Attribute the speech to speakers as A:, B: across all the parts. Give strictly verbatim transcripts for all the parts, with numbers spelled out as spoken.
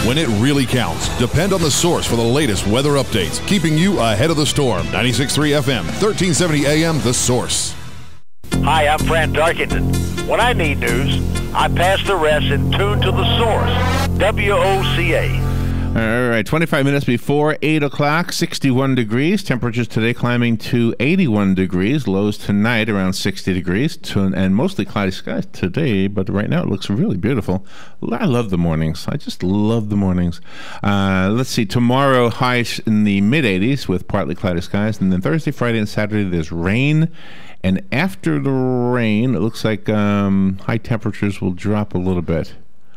A: when it really counts. Depend on The Source for the latest weather updates, keeping you ahead of the storm. ninety-six point three F M, thirteen seventy A M, The Source.
B: Hi, I'm Fran Darkington. When I need news, I pass the rest and tune to The Source, W O C A.
C: All right, twenty-five minutes before eight o'clock, sixty-one degrees. Temperatures today climbing to eighty-one degrees. Lows tonight around sixty degrees. To, and mostly cloudy skies today, but right now it looks really beautiful. I love the mornings. I just love the mornings. Uh, let's see, tomorrow highs in the mid-eighties with partly cloudy skies. And then Thursday, Friday, and Saturday there's rain. And after the rain, it looks like um, high temperatures will drop a little bit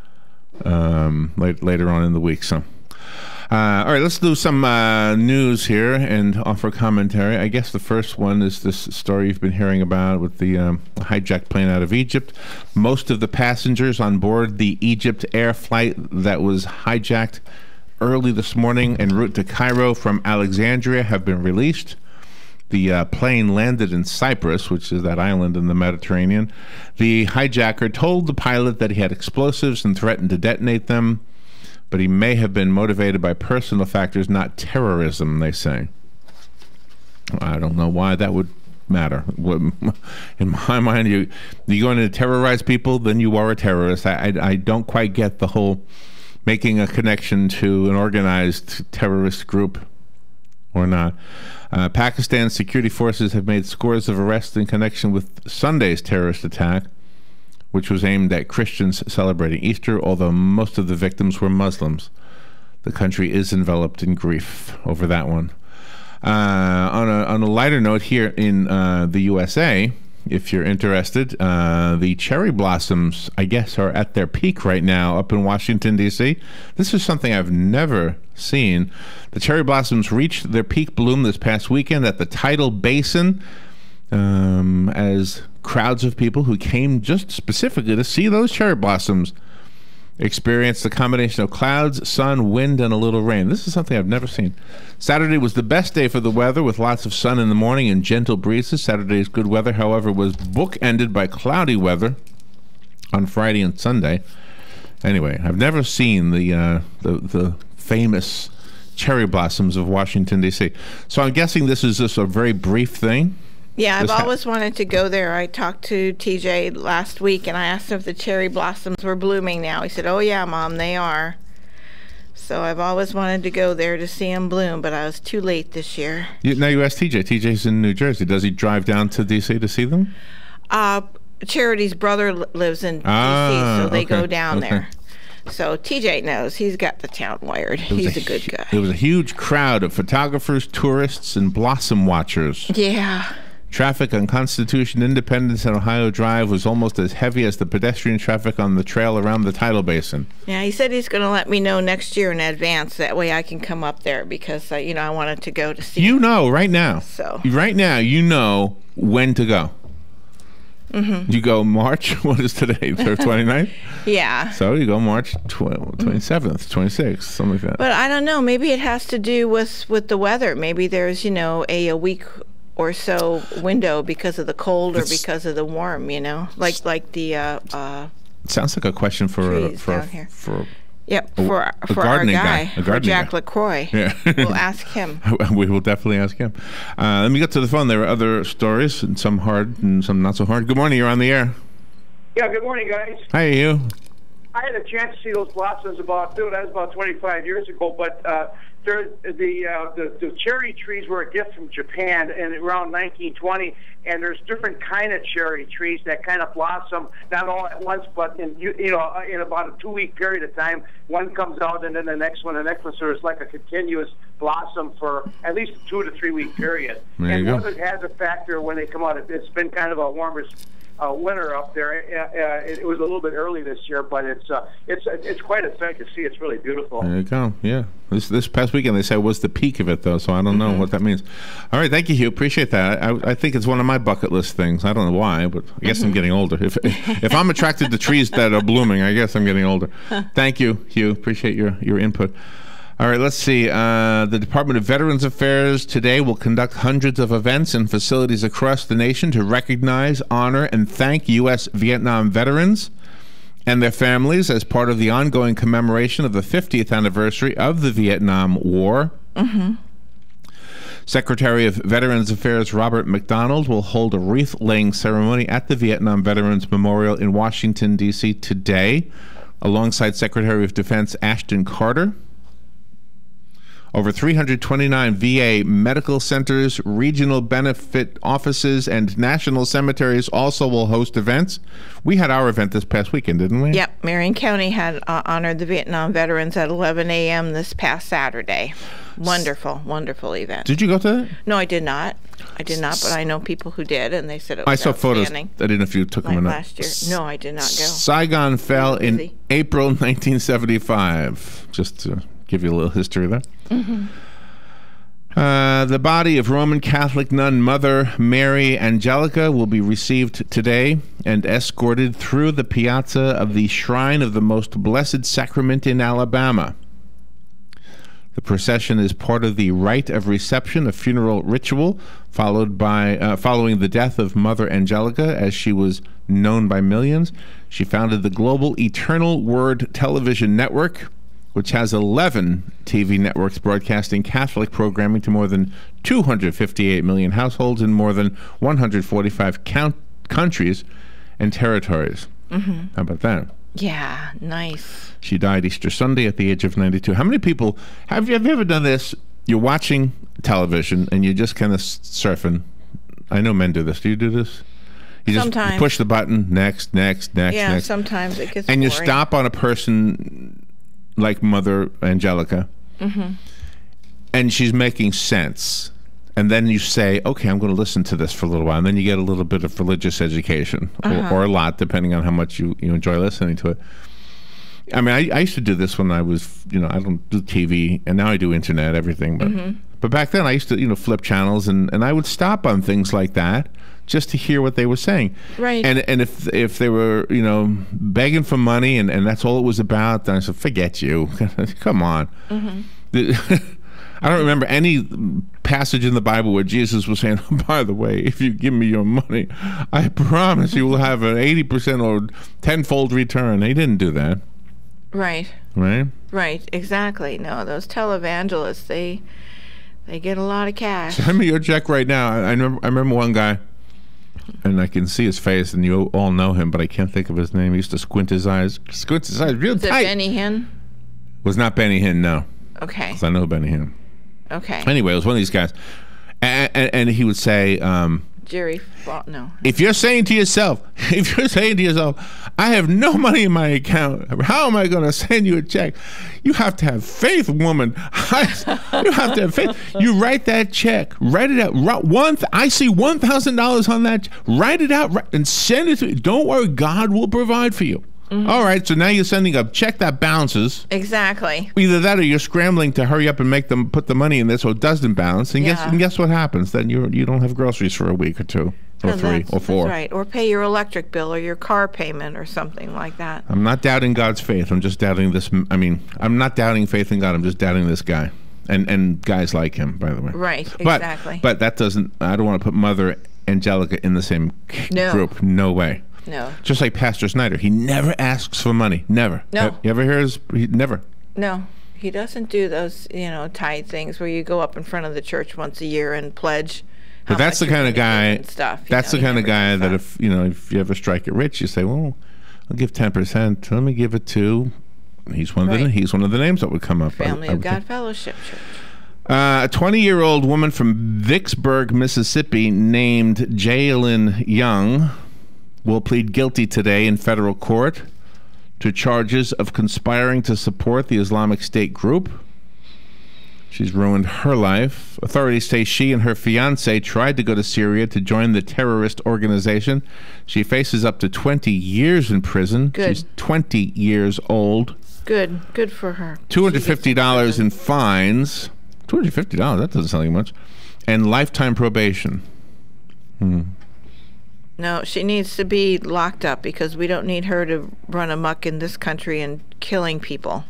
C: um, late, later on in the week. So. Uh, all right, let's do some uh, news here and offer commentary. I guess the first one is this story you've been hearing about with the um, hijacked plane out of Egypt. Most of the passengers on board the Egypt Air flight that was hijacked early this morning en route to Cairo from Alexandria have been released. The uh, plane landed in Cyprus, which is that island in the Mediterranean. The hijacker told the pilot that he had explosives and threatened to detonate them, but he may have been motivated by personal factors, not terrorism, they say. I don't know why that would matter. In my mind, you you going to terrorize people, then you are a terrorist. I, I, I don't quite get the whole making a connection to an organized terrorist group or not. Uh, Pakistan's security forces have made scores of arrests in connection with Sunday's terrorist attack, which was aimed at Christians celebrating Easter, although most of the victims were Muslims. The country is enveloped in grief over that one. Uh, on, a, on a lighter note, here in uh, the U S A, if you're interested, uh, the cherry blossoms, I guess, are at their peak right now up in Washington, D C This is something I've never seen. The cherry blossoms reached their peak bloom this past weekend at the Tidal Basin, um, as crowds of people who came just specifically to see those cherry blossoms experienced a combination of clouds, sun, wind, and a little rain. This is something I've never seen. Saturday was the best day for the weather, with lots of sun in the morning and gentle breezes. Saturday's good weather, however, was bookended by cloudy weather on Friday and Sunday. Anyway, I've never seen the uh, the, the famous cherry blossoms of Washington, D C So I'm guessing this is just a very brief thing.
D: Yeah, I've
C: This ha-
D: always wanted to go there. I talked to T J last week, and I asked him if the cherry blossoms were blooming now. He said, oh, yeah, Mom, they are. So I've always wanted to go there to see them bloom, but I was too late this year.
C: You, now you ask T J. T J's in New Jersey. Does he drive down to D C to see them?
D: Uh, Charity's brother li- lives in
C: Ah,
D: D C, so they
C: okay,
D: go down
C: okay.
D: there. So T J knows. He's got the town wired.
C: It was
D: He's a,
C: hu-
D: good guy.
C: There was a huge crowd of photographers, tourists, and blossom watchers.
D: Yeah.
C: Traffic on Constitution, Independence, and Ohio Drive was almost as heavy as the pedestrian traffic on the trail around the Tidal Basin.
D: Yeah, he said he's going to let me know next year in advance. That way I can come up there because, uh, you know, I wanted to go to see
C: You
D: him.
C: know right now.
D: So.
C: Right now, you know when to go.
D: Mm-hmm.
C: You go March, what is today, the twenty-ninth?
D: Yeah.
C: So you go March twelfth, twenty-seventh, twenty-sixth, something like that.
D: But I don't know. Maybe it has to do with, with the weather. Maybe there's, you know, a, a week or so window because of the cold or
C: It's-
D: because of the warm, you know, like like the uh, uh,
C: It sounds like a question for uh,
D: trees
C: for
D: down here.
C: for
D: yep
C: A-
D: for
C: a
D: for our
C: gardening
D: guy,
C: guy, a
D: for
C: gardening
D: Jack
C: guy.
D: LaCroix.
C: Yeah.
D: We'll ask him.
C: We will definitely ask him. Uh, let me get to the phone. There are other stories, and some hard and some not so hard. Good morning. You're on the air.
E: Yeah, good morning, guys.
C: Hi, you.
E: I had a chance to see those blossoms about, dude, that was about twenty-five years ago, but uh, there, the, uh, the the cherry trees were a gift from Japan in around nineteen twenty, and there's different kind of cherry trees that kind of blossom, not all at once, but in, you, you know, in about a two-week period of time. One comes out, and then the next one, the next one, so it's like a continuous blossom for at least a two to three-week period.
C: There
E: and
C: you go.
E: weather has a factor when they come out. It's been kind of a warmer Uh, winter up there. Uh, uh, it, it was a little bit early this year, but it's uh, it's it's quite a sight to see. It's really beautiful.
C: There you go. Yeah. This this past weekend they said was the peak of it, though, so I don't know
D: Mm-hmm.
C: what that means. All right. Thank you, Hugh. Appreciate that. I, I think it's one of my bucket list things. I don't know why, but I guess
D: Mm-hmm.
C: I'm getting older. If if I'm attracted to trees that are blooming, I guess I'm getting older. Thank you, Hugh. Appreciate your, your input. All right, let's see. Uh, the Department of Veterans Affairs today will conduct hundreds of events in facilities across the nation to recognize, honor, and thank U S Vietnam veterans. and their families as part of the ongoing commemoration of the fiftieth anniversary of the Vietnam War.
D: Mm-hmm.
C: Secretary of Veterans Affairs Robert McDonald will hold a wreath-laying ceremony at the Vietnam Veterans Memorial in Washington, D C today, alongside Secretary of Defense Ashton Carter. Over three hundred twenty-nine V A medical centers, regional benefit offices, and national cemeteries also will host events. We had our event this past weekend, didn't we?
D: Yep. Marion County had uh, honored the Vietnam veterans at eleven a.m. this past Saturday. Wonderful, wonderful event.
C: Did you go to that?
D: No, I did not. I did not, but I know people who did, and they said it was
C: I saw photos.
D: outstanding.
C: I didn't know if you took them or
D: Like
C: not.
D: last year. No, I did not go.
C: Saigon fell in
D: busy.
C: April nineteen seventy-five. Just to give you a little history there.
D: Mm-hmm.
C: Uh, the body of Roman Catholic nun Mother Mary Angelica will be received today and escorted through the piazza of the Shrine of the Most Blessed Sacrament in Alabama. The procession is part of the rite of reception, a funeral ritual followed by uh, following the death of Mother Angelica, as she was known by millions. She founded the global Eternal Word television network, which has eleven T V networks broadcasting Catholic programming to more than two hundred fifty-eight million households in more than one hundred forty-five count- countries and territories.
D: Mm-hmm.
C: How about that?
D: Yeah, nice.
C: She died Easter Sunday at the age of ninety-two. How many people, have you, have you ever done this? You're watching television and you're just kind of surfing. I know men do this. Do you do this? You just
D: Sometimes.
C: push the button, next, next, next,
D: Yeah,
C: next.
D: sometimes it gets
C: And you
D: boring.
C: stop on a person like Mother Angelica,
D: Mm-hmm.
C: and she's making sense. And then you say, okay, I'm going to listen to this for a little while. And then you get a little bit of religious education,
D: Uh-huh.
C: or, or a lot, depending on how much you, you enjoy listening to it. I mean, I, I used to do this when I was, you know, I don't do T V, and now I do internet, everything. But
D: Mm-hmm.
C: but back then, I used to, you know, flip channels, and, and I would stop on things like that just to hear what they were saying.
D: Right.
C: And and if if they were, you know, begging for money, and, and that's all it was about, then I said, forget you. Come on.
D: Mm-hmm.
C: I don't remember any passage in the Bible where Jesus was saying, oh, by the way, if you give me your money, I promise you will have an eighty percent or tenfold return. He didn't do that.
D: Right.
C: Right?
D: Right. Exactly. No, those televangelists, they they get a lot of cash.
C: Send me your check right now. I, I, remember, I remember one guy, and I can see his face, and you all know him, but I can't think of his name. He used to squint his eyes. Squint his eyes real
D: Is it
C: tight.
D: Benny Hinn?
C: Was not Benny Hinn, no.
D: Okay.
C: 'Cause I know Benny Hinn.
D: Okay.
C: Anyway, it was one of these guys. And, and, and he would say, um,
D: Jerry, Fa- no.
C: if you're saying to yourself, if you're saying to yourself, I have no money in my account, how am I going to send you a check? You have to have faith, woman. You have to have faith. You write that check, write it out. Write one, th- I see one thousand dollars on that. Write it out and send it to me. Don't worry, God will provide for you. Mm-hmm. All right, so now you're sending a check that bounces.
D: Exactly.
C: Either that, or you're scrambling to hurry up and make them put the money in there so it doesn't bounce. And,
D: Yeah.
C: guess, and guess what happens? Then you you don't have groceries for a week or two, or
D: No,
C: three,
D: that's-
C: or four.
D: That's right. Or pay your electric bill or your car payment or something like that.
C: I'm not doubting God's faith. I'm just doubting this. I mean, I'm not doubting faith in God. I'm just doubting this guy, and and guys like him, by the way.
D: Right.
C: But,
D: Exactly.
C: But that doesn't. I don't want to put Mother Angelica in the same
D: No.
C: group. No way.
D: No.
C: Just like Pastor Snyder, he never asks for money. Never.
D: No.
C: You ever hear his? He never.
D: No. He doesn't do those, you know, tithe things where you go up in front of the church once a year and pledge.
C: But
D: how
C: that's the
D: much you're
C: kind of
D: gonna
C: guy.
D: give and stuff. You
C: That's
D: know,
C: the
D: he
C: kind of
D: never
C: guy
D: does
C: that if you know if you ever strike it rich, you say, well, I'll give ten percent. Let me give it to. He's one of the
D: Right.
C: he's one of the names that would come up. I-
D: Family
C: I
D: of
C: would
D: God
C: think.
D: Fellowship Church.
C: Uh, a twenty-year-old woman from Vicksburg, Mississippi, named Jaylyn Young, will plead guilty today in federal court to charges of conspiring to support the Islamic State group. She's ruined her life. Authorities say she and her fiance tried to go to Syria to join the terrorist organization. She faces up to twenty years in prison.
D: Good.
C: She's twenty years old.
D: Good. Good for her.
C: two hundred fifty dollars in fines. two hundred fifty dollars, that doesn't sound like much. And lifetime probation. Hmm.
D: No, she needs to be locked up because we don't need her to run amok in this country and killing people.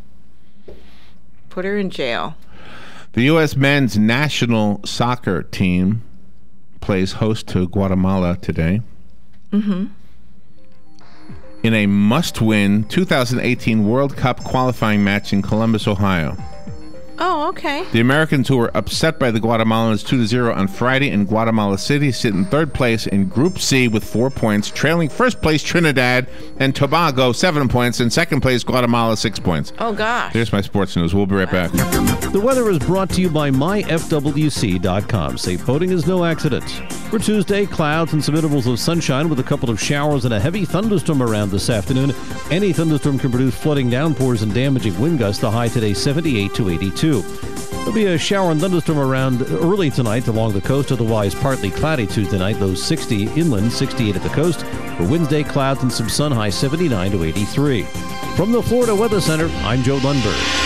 D: Put her in jail.
C: The U S men's national soccer team plays host to Guatemala today.
D: Mm-hmm.
C: in a must-win two thousand eighteen World Cup qualifying match in Columbus, Ohio.
D: Oh, okay.
C: The Americans, who were upset by the Guatemalans two to zero on Friday in Guatemala City, sit in third place in Group C with four points, trailing first place Trinidad and Tobago seven points, and second place Guatemala six points.
D: Oh, gosh.
C: Here's my sports news. We'll be right back.
F: The weather is brought to you by my f w c dot com. Safe boating is no accident. For Tuesday, clouds and some intervals of sunshine with a couple of showers and a heavy thunderstorm around this afternoon. Any thunderstorm can produce flooding downpours and damaging wind gusts. The high today seventy-eight to eighty-two. There'll be a shower and thunderstorm around early tonight along the coast, otherwise partly cloudy Tuesday night, low sixty inland, sixty-eight at the coast. For Wednesday, clouds and some sun, high seventy-nine to eighty-three. From the Florida Weather Center, I'm Joe Lundberg.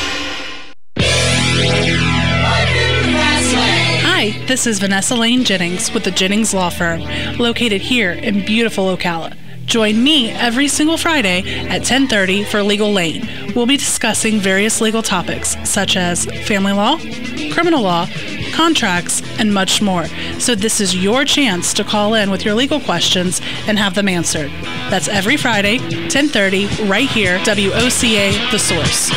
G: Hi, this is Vanessa Lane Jennings with the Jennings Law Firm, located here in beautiful Ocala. Join me every single Friday at ten thirty for Legal Lane. We'll be discussing various legal topics such as family law, criminal law, contracts, and much more. So this is your chance to call in with your legal questions and have them answered. That's every Friday, ten thirty, right here, W O C A, The Source.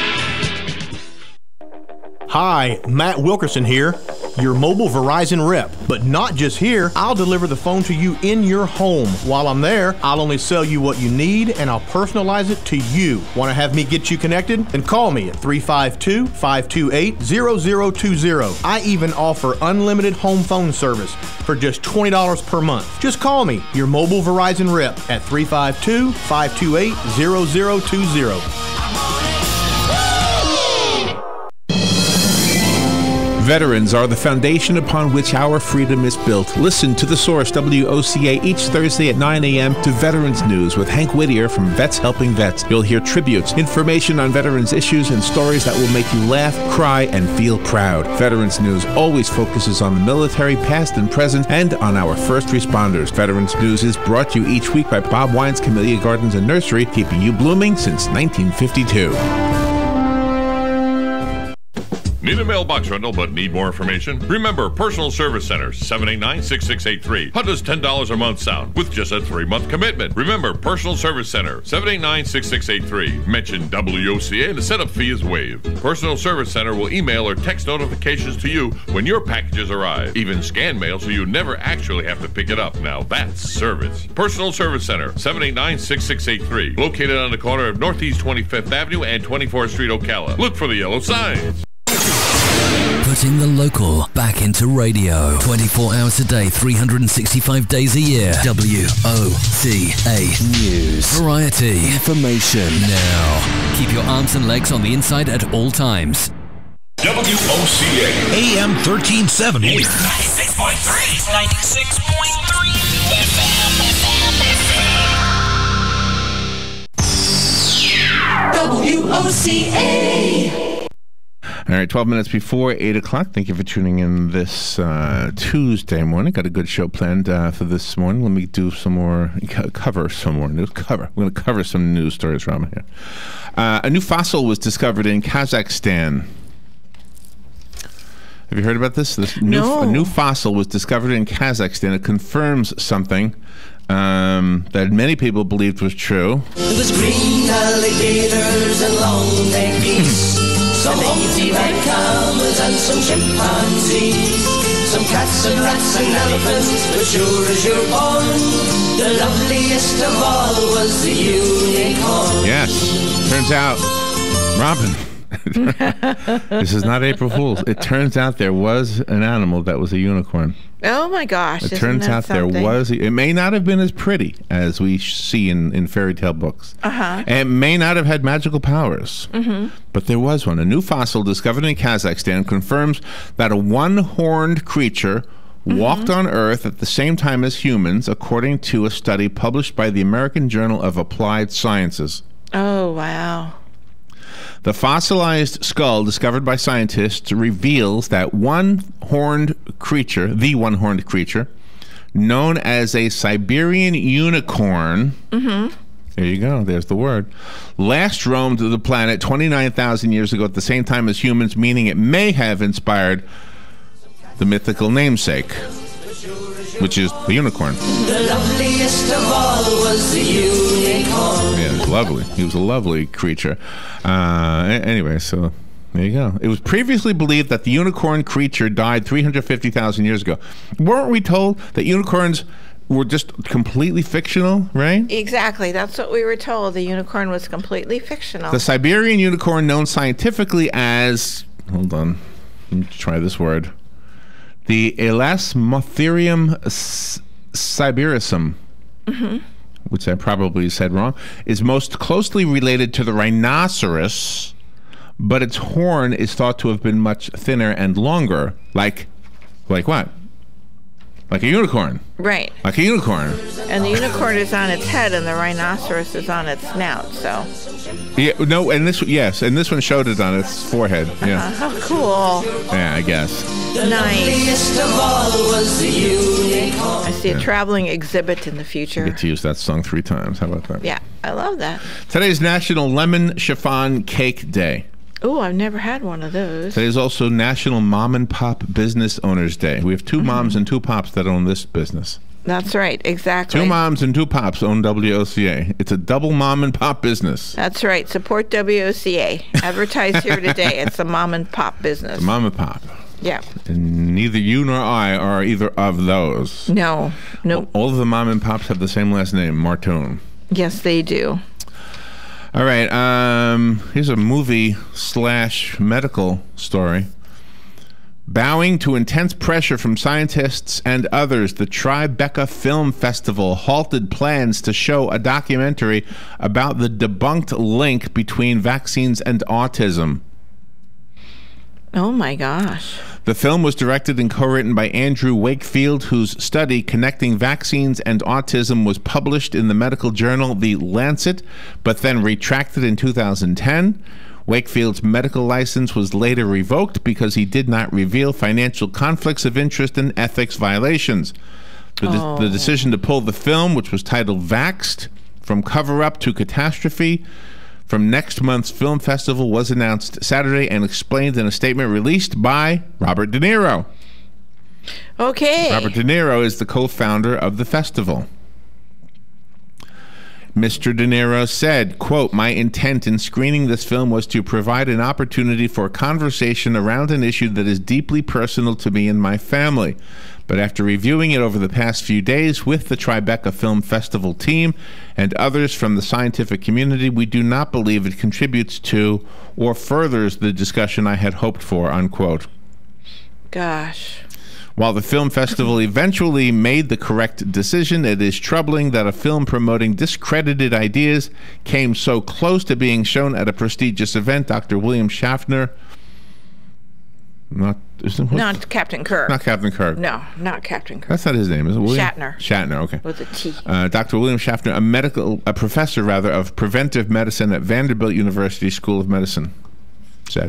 H: Hi, Matt Wilkerson here, your mobile Verizon rep. But not just here, I'll deliver the phone to you in your home. While I'm there, I'll only sell you what you need and I'll personalize it to you. Want to have me get you connected? Then call me at three five two, five two eight, zero zero two zero. I even offer unlimited home phone service for just twenty dollars per month. Just call me, your mobile Verizon rep, at three five two, five two eight, zero zero two zero.
C: Veterans are the foundation upon which our freedom is built. Listen to The Source, W O C A, each Thursday at nine a.m. to Veterans News with Hank Whittier from Vets Helping Vets. You'll hear tributes, information on veterans issues, and stories that will make you laugh, cry, and feel proud. Veterans News always focuses on the military, past and present, and on our first responders. Veterans News is brought to you each week by Bob Wine's Camellia Gardens and Nursery, keeping you blooming since nineteen fifty-two.
A: Need a mailbox rental but need more information? Remember, Personal Service Center, seven eight nine, six six eight three. How does ten dollars a month sound with just a three-month commitment? Remember, Personal Service Center, seven eight nine, six six eight three. Mention W O C A and the setup fee is waived. Personal Service Center will email or text notifications to you when your packages arrive. Even scan mail so you never actually have to pick it up. Now that's service. Personal Service Center, seven eight nine, six six eight three. Located on the corner of Northeast twenty-fifth Avenue and twenty-fourth Street, Ocala. Look for the yellow signs.
I: Putting the local back into radio. twenty-four hours a day, three hundred sixty-five days a year. W O C A News. Variety. Information. Now. Keep your arms and legs on the inside at all times.
J: W O C A. A M thirteen seventy.
K: ninety-six point three. ninety-six point three. F M. W O C A.
C: All right, twelve minutes before eight o'clock. Thank you for tuning in this uh, Tuesday morning. Got a good show planned uh, for this morning. Let me do some more, cover some more news. Cover. We're going to cover some news stories around here. Uh, a new fossil was discovered in Kazakhstan. Have you heard about this? This new,
D: no.
C: A new fossil was discovered in Kazakhstan. It confirms something um, that many people believed was true.
K: There was green alligators and long neck geese, some lazy white camels and some chimpanzees, some cats and rats and elephants, but sure as you're born, the loveliest of all was the unicorn.
C: Yes, turns out, Robin, this is not April Fool's. It turns out there was an animal that was a unicorn.
D: Oh my gosh.
C: It turns out something? there was, it may not have been as pretty as we see in, in fairy tale books. Uh-huh. And it may not have had magical powers. Mm-hmm. But there was one. A new fossil discovered in Kazakhstan confirms that a one-horned creature mm-hmm. walked on Earth at the same time as humans, according to a study published by the American Journal of Applied Sciences.
D: Oh, wow.
C: The fossilized skull discovered by scientists reveals that one-horned creature, the one-horned creature, known as a Siberian unicorn, mm-hmm. there you go, there's the word, last roamed the planet twenty-nine thousand years ago at the same time as humans, meaning it may have inspired the mythical namesake. which is the unicorn.
K: The loveliest of all was the unicorn.
C: Yeah, it was lovely. He was a lovely creature. Uh, a- anyway, so there you go. It was previously believed that the unicorn creature died three hundred fifty thousand years ago. Weren't we told that unicorns were just completely fictional, right?
D: Exactly. That's what we were told. The unicorn was completely fictional.
C: The Siberian unicorn, known scientifically as, hold on, let me try this word, the Elasmotherium s- sibiricum,
D: Mm-hmm.
C: which I probably said wrong, is most closely related to the rhinoceros, but its horn is thought to have been much thinner and longer. Like, like what? Like a unicorn.
D: Right.
C: Like a unicorn.
D: And the unicorn is on its head and the rhinoceros is on its snout, so.
C: Yeah, no, and this, yes, and this one showed it on its forehead. Yeah.
D: Uh, how cool.
C: Yeah, I guess.
D: Nice.
K: Of all was the unicorn.
D: I see a traveling exhibit in the future.
C: I get to use that song three times. How about that?
D: Yeah, I love that.
C: Today's National Lemon Chiffon Cake Day.
D: Oh, I've never had one of those.
C: Today is also National Mom and Pop Business Owners Day. We have two
D: Mm-hmm.
C: moms and two pops that own this business.
D: That's right, exactly.
C: Two moms and two pops own W O C A. It's a double mom and pop business.
D: That's right. Support W O C A. Advertise here today. It's a mom and pop business.
C: Mom and pop.
D: Yeah.
C: And neither you nor I are either of those.
D: No. No.
C: All of the mom and pops have the same last name, Martone.
D: Yes, they do.
C: All right. Um, here's a movie slash medical story. Bowing to intense pressure from scientists and others, the Tribeca Film Festival halted plans to show a documentary about the debunked link between vaccines and autism.
D: Oh my gosh.
C: The film was directed and co-written by Andrew Wakefield, whose study connecting vaccines and autism was published in the medical journal The Lancet, but then retracted in two thousand ten. Wakefield's medical license was later revoked because he did not reveal financial conflicts of interest and ethics violations. The, de-
D: Oh.
C: the decision to pull the film, which was titled Vaxxed, from cover-up to catastrophe, from next month's film festival was announced Saturday and explained in a statement released by Robert De Niro.
D: Okay.
C: Robert De Niro is the co-founder of the festival. Mister De Niro said, quote, "My intent in screening this film was to provide an opportunity for conversation around an issue that is deeply personal to me and my family. But after reviewing it over the past few days with the Tribeca Film Festival team and others from the scientific community, we do not believe it contributes to or furthers the discussion I had hoped for," unquote.
D: Gosh.
C: While the film festival eventually made the correct decision, it is troubling that a film promoting discredited ideas came so close to being shown at a prestigious event. Doctor William Schaffner, not isn't,
D: Not Captain Kirk.
C: not Captain Kirk.
D: No, not Captain Kirk.
C: That's not his name, is it? William?
D: Shatner.
C: Shatner, okay.
D: With a T.
C: Uh, Doctor William Schaffner, a medical, a professor rather of preventive medicine at Vanderbilt University School of Medicine, said.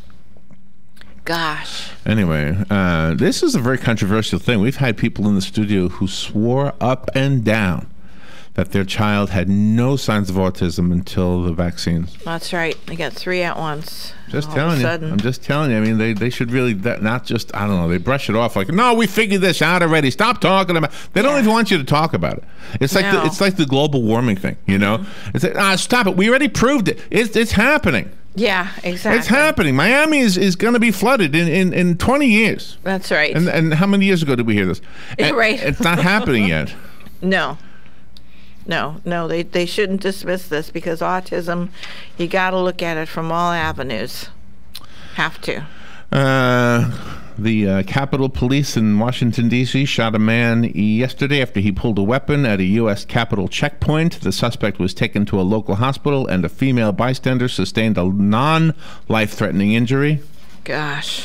D: Gosh.
C: Anyway, uh, this is a very controversial thing. We've had people in the studio who swore up and down that their child had no signs of autism until the vaccines.
D: That's right. They got three at once.
C: Just
D: All
C: telling
D: of a
C: you.
D: sudden.
C: I'm just telling you. I mean, they, they should really that, not just, I don't know, they brush it off like, no, we figured this out already. Stop talking about it. They don't
D: Yeah.
C: even want you to talk about it. It's like the,
D: No.
C: it's like the global warming thing, you know?
D: Mm-hmm.
C: It's like, ah, stop it. We already proved it. It's, it's happening.
D: Yeah, exactly.
C: It's happening. Miami is, is going to be flooded in, in, in twenty years.
D: That's right.
C: And and how many years ago did we hear this? And
D: Right.
C: It's not happening yet.
D: No. No, no, they, they shouldn't dismiss this because autism, you got to look at it from all avenues. Have to.
C: Uh, the uh, Capitol Police in Washington, D C shot a man yesterday after he pulled a weapon at a U S Capitol checkpoint. The suspect was taken to a local hospital, and a female bystander sustained a non-life-threatening injury.
D: Gosh.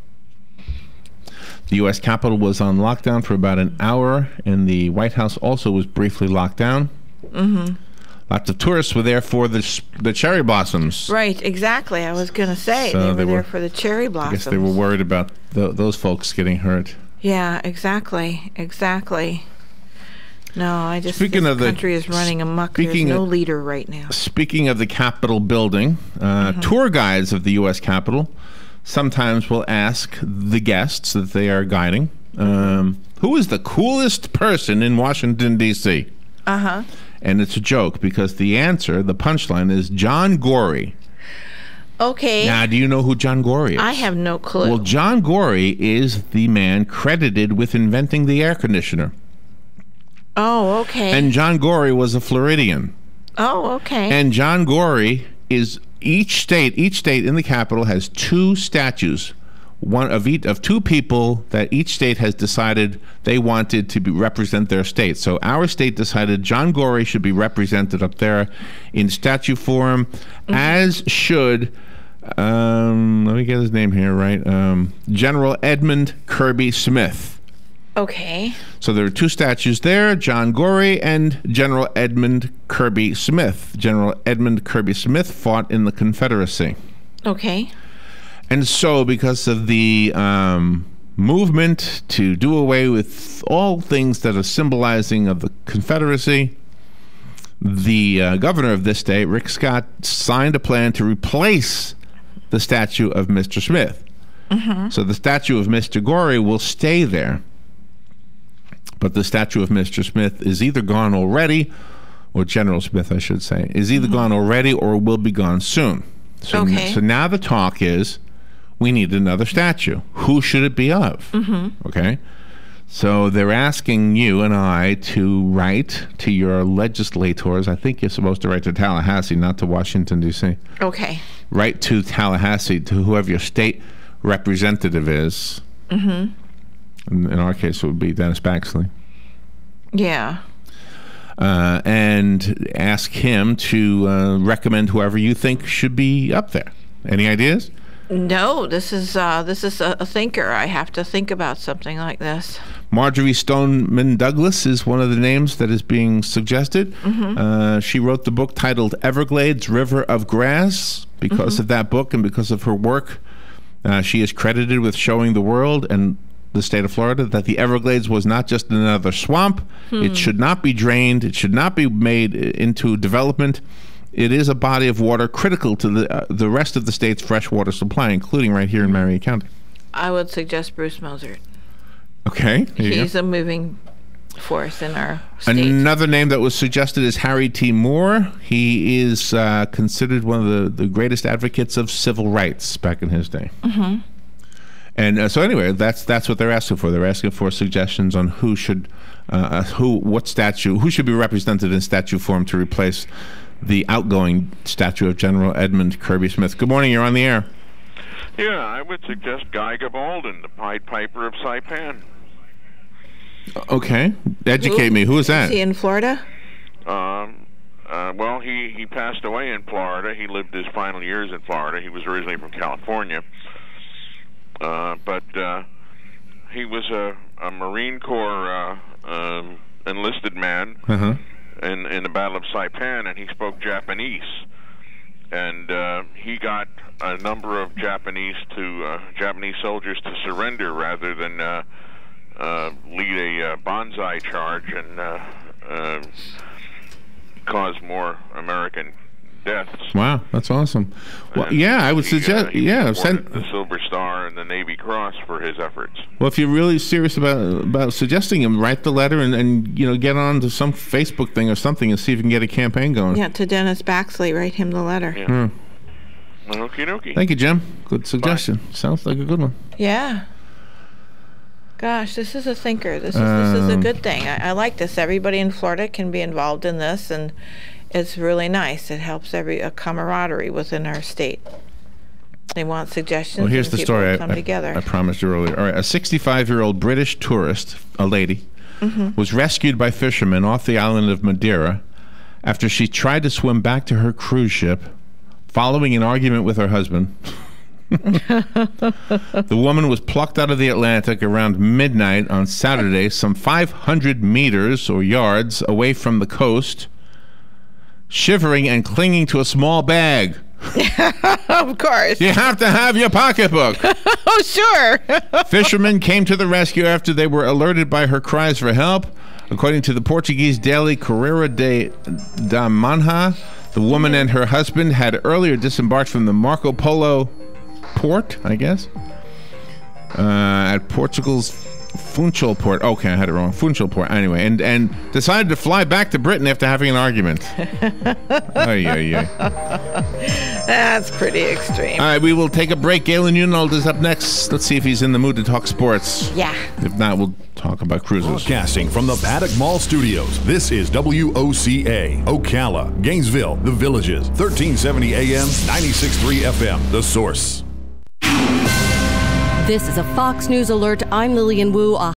C: The U S Capitol was on lockdown for about an hour, and the White House also was briefly locked down.
D: Mm-hmm.
C: Lots of tourists were there for the sh- the cherry blossoms.
D: Right, exactly. I was going to say,
C: So
D: they were
C: they
D: there
C: were-
D: for the cherry
C: I
D: blossoms.
C: guess they were worried about th- those folks getting hurt.
D: Yeah, exactly, exactly. No, I just
C: Speaking
D: this
C: of the-
D: country is running amok. There's
C: speaking
D: no
C: of-
D: leader right now.
C: Speaking of the Capitol building, uh,
D: Mm-hmm.
C: tour guides of the U S Capitol sometimes will ask the guests that they are guiding Um, who is the coolest person in Washington, D C?
D: Uh-huh.
C: And it's a joke because the answer, the punchline, is John Gorey.
D: Okay.
C: Now, do you know who John Gorey is?
D: I have no clue.
C: Well, John Gorey is the man credited with inventing the air conditioner.
D: Oh, okay.
C: And John Gorey was a Floridian.
D: Oh, okay.
C: And John Gorey is each state, each state in the capital has two statues, one of each of two people that each state has decided they wanted to be, represent their state. So our state decided John Gorey should be represented up there in statue form, mm-hmm. as should, um, let me get his name here right, um, General Edmund Kirby Smith.
D: Okay.
C: So there are two statues there, John Gorey and General Edmund Kirby Smith. General Edmund Kirby Smith fought in the Confederacy.
D: Okay.
C: And so because of the um, movement to do away with all things that are symbolizing of the Confederacy, the uh, governor of this state, Rick Scott, signed a plan to replace the statue of Mister Smith. Mm-hmm. So the statue of Mister Gorey will stay there. But the statue of Mister Smith is either gone already, or General Smith, I should say, is either mm-hmm. gone already or will be gone soon. So,
D: okay.
C: so now the talk is, we need another statue. Who should it be of? Mm-hmm. Okay? So they're asking you and I to write to your legislators. I think you're supposed to write to Tallahassee, not to Washington, D C.
D: Okay.
C: Write to Tallahassee, to whoever your state representative is. Mm-hmm. In, in our case, it would be Dennis Baxley.
D: Yeah.
C: Uh, and ask him to uh, recommend whoever you think should be up there. Any ideas?
D: No, this is uh, this is a, a thinker. I have to think about something like this.
C: Marjorie Stoneman Douglas is one of the names that is being suggested.
D: Mm-hmm.
C: Uh, she wrote the book titled Everglades River of Grass. Because mm-hmm. of that book and because of her work, uh, she is credited with showing the world and the state of Florida that the Everglades was not just another swamp. Hmm. It should not be drained. It should not be made into development. It is a body of water critical to the uh, the rest of the state's freshwater supply, including right here in Marion County.
D: I would suggest Bruce Mozart.
C: Okay.
D: He's a moving force in our state.
C: Another name that was suggested is Harry T. Moore. He is uh, considered one of the, the greatest advocates of civil rights back in his day.
D: Mm-hmm.
C: And uh, so anyway, that's that's what they're asking for. They're asking for suggestions on who should, uh, who, what statue, who should be represented in statue form to replace the outgoing statue of General Edmund Kirby Smith. Good morning. You're on the air.
L: Yeah, I would suggest Guy Gabaldon, the Pied Piper of Saipan.
C: Okay, educate
D: Who?
C: me. Who is that?
D: Is he in Florida?
L: Um. Uh, well, he he passed away in Florida. He lived his final years in Florida. He was originally from California. Uh, but uh, he was a, a Marine Corps uh, um, enlisted man
C: uh-huh.
L: in, in the Battle of Saipan, and he spoke Japanese. And uh, he got a number of Japanese to uh, Japanese soldiers to surrender rather than uh, uh, lead a uh, banzai charge and uh, uh, cause more American deaths.
C: Wow, that's awesome. Well, yeah, I would
L: he,
C: suggest.
L: Uh, he
C: yeah, send
L: the Silver Star and the Navy Cross for his efforts.
C: Well, if you're really serious about about suggesting him, write the letter and, and you know get on to some Facebook thing or something and see if you can get a campaign going.
D: Yeah, to Dennis Baxley, write him the letter.
L: Yeah.
C: Hmm.
L: Okie dokie.
C: Thank you, Jim. Good suggestion.
L: Bye.
C: Sounds like a good one.
D: Yeah. Gosh, this is a thinker. This is um, this is a good thing. I, I like this. Everybody in Florida can be involved in this, and it's really nice. It helps every a camaraderie within our state. They want suggestions.
C: Well, here's
D: and
C: the
D: people
C: story I,
D: come
C: I,
D: together.
C: I promised you earlier. All right, a sixty-five-year-old British tourist, a lady,
D: mm-hmm.
C: was rescued by fishermen off the island of Madeira after she tried to swim back to her cruise ship following an argument with her husband. The woman was plucked out of the Atlantic around midnight on Saturday, some five hundred meters or yards away from the coast, shivering and clinging to a small bag.
D: Of course.
C: You have to have your pocketbook.
D: Oh, sure.
C: Fishermen came to the rescue after they were alerted by her cries for help. According to the Portuguese daily Correio de, da Manhã, the woman and her husband had earlier disembarked from the Marco Polo port, I guess, uh, at Portugal's Funchal-Port. Okay, I had it wrong. Funchal-Port. Anyway, and, and decided to fly back to Britain after having an argument. Ay, ay, ay.
D: That's pretty extreme.
C: All right, we will take a break. Galen Unald is up next. Let's see if he's in the mood to talk sports.
D: Yeah.
C: If not, we'll talk about cruises.
J: Broadcasting from the Paddock Mall Studios, this is W O C A, Ocala, Gainesville, The Villages, thirteen seventy A M, ninety-six point three F M, The Source.
M: This is a Fox News alert. I'm Lillian Wu. A